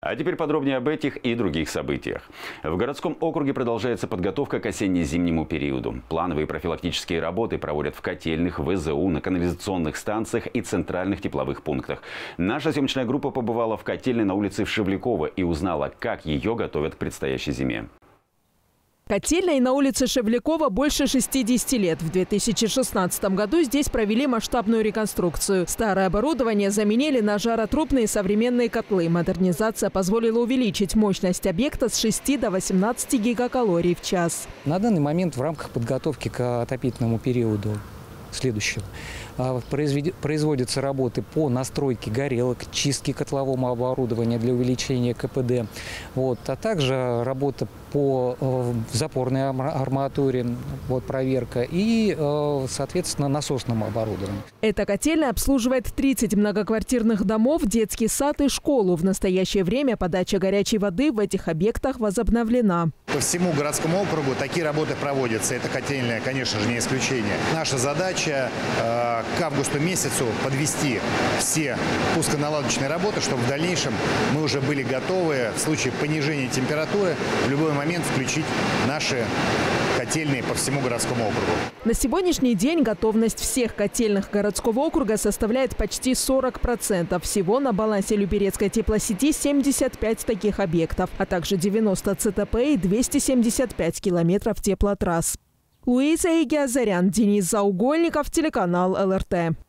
А теперь подробнее об этих и других событиях. В городском округе продолжается подготовка к осенне-зимнему периоду. Плановые профилактические работы проводят в котельных, ВЗУ, на канализационных станциях и центральных тепловых пунктах. Наша съемочная группа побывала в котельной на улице Шевлякова и узнала, как ее готовят к предстоящей зиме. Котельной на улице Шевлякова больше 60 лет. В 2016 году здесь провели масштабную реконструкцию. Старое оборудование заменили на жаротрубные современные котлы. Модернизация позволила увеличить мощность объекта с 6 до 18 гигакалорий в час. На данный момент в рамках подготовки к отопительному периоду следующего производятся работы по настройке горелок, чистке котлового оборудования для увеличения КПД, а также работа по запорной арматуре, проверка и, соответственно, насосному оборудованию. Эта котельная обслуживает 30 многоквартирных домов, детский сад и школу. В настоящее время подача горячей воды в этих объектах возобновлена. По всему городскому округу такие работы проводятся. Это котельная, конечно же, не исключение. Наша задача к августу месяцу подвести все пусконаладочные работы, чтобы в дальнейшем мы уже были готовы в случае понижения температуры в любой момент включить наши котельные по всему городскому округу. На сегодняшний день готовность всех котельных городского округа составляет почти 40%. Всего на балансе Люберецкой теплосети 75 таких объектов, а также 90 ЦТП и 275 километров теплотрасс. Луиза Игиазарян, Денис Заугольников, телеканал ЛРТ.